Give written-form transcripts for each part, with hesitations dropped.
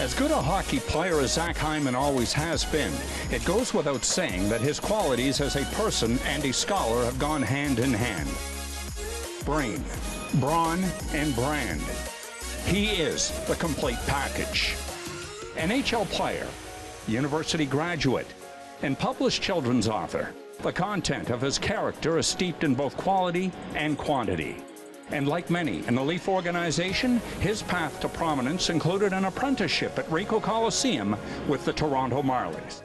As good a hockey player as Zach Hyman always has been, it goes without saying that his qualities as a person and a scholar have gone hand in hand. Brain, brawn, and brand. He is the complete package. NHL player, university graduate, and published children's author. The content of his character is steeped in both quality and quantity. And like many in the Leaf organization, his path to prominence included an apprenticeship at Ricoh Coliseum with the Toronto Marlies.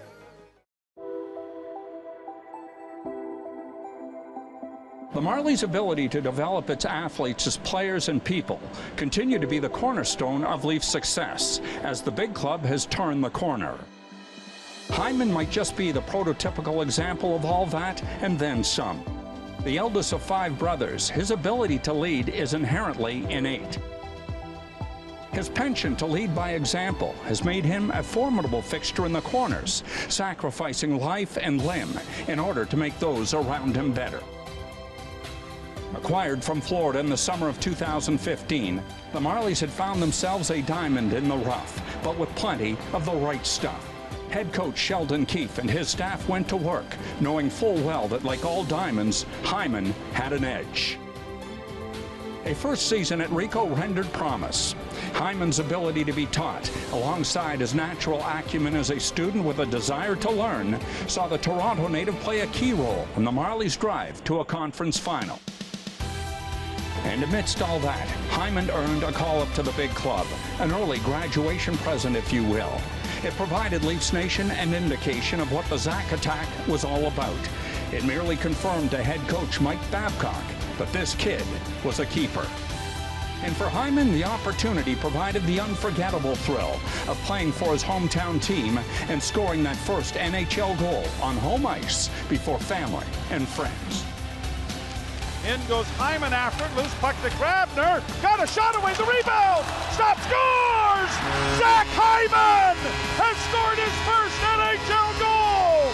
The Marlies' ability to develop its athletes as players and people continue to be the cornerstone of Leafs' success as the big club has turned the corner. Hyman might just be the prototypical example of all that and then some. The eldest of 5 brothers, his ability to lead is inherently innate. His penchant to lead by example has made him a formidable fixture in the corners, sacrificing life and limb in order to make those around him better. Acquired from Florida in the summer of 2015, the Marlies had found themselves a diamond in the rough, but with plenty of the right stuff. Head coach Sheldon Keefe and his staff went to work, knowing full well that, like all diamonds, Hyman had an edge. A first season at Ricoh rendered promise. Hyman's ability to be taught, alongside his natural acumen as a student with a desire to learn, saw the Toronto native play a key role in the Marlies' drive to a conference final. And amidst all that, Hyman earned a call-up to the big club, an early graduation present, if you will. It provided Leafs Nation an indication of what the Zach attack was all about. It merely confirmed to head coach Mike Babcock that this kid was a keeper. And for Hyman, the opportunity provided the unforgettable thrill of playing for his hometown team and scoring that first NHL goal on home ice before family and friends. In goes Hyman after it, loose puck to Grabner, got a shot away, the rebound, stop, scores! Zach Hyman has scored his first NHL goal!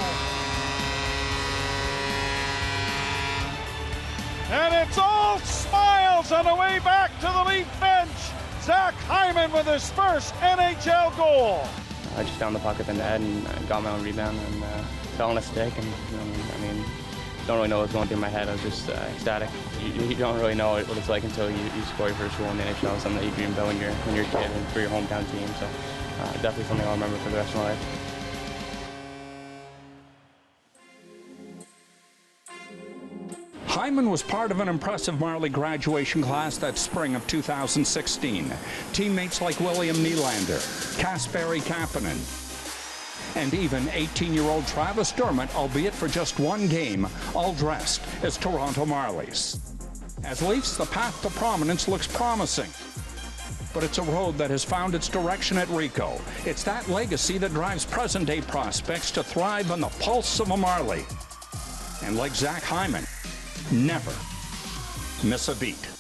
And it's all smiles on the way back to the Leaf bench. Zach Hyman with his first NHL goal. I just found the puck at the net and got my own rebound and fell on a stick, and I mean, don't really know what was going through my head. I was just ecstatic. You don't really know what it's like until you score your first goal in the NHL. Something that you dream about when you're a kid and for your hometown team. So definitely something I'll remember for the rest of my life. Hyman was part of an impressive Marlie graduation class that spring of 2016. Teammates like William Nylander, Kasperi Kapanen, and even 18-year-old Travis Dermott, albeit for just one game, all dressed as Toronto Marlies. As Leafs, the path to prominence looks promising. But it's a road that has found its direction at Ricoh. It's that legacy that drives present-day prospects to thrive on the pulse of a Marlie. And like Zach Hyman, never miss a beat.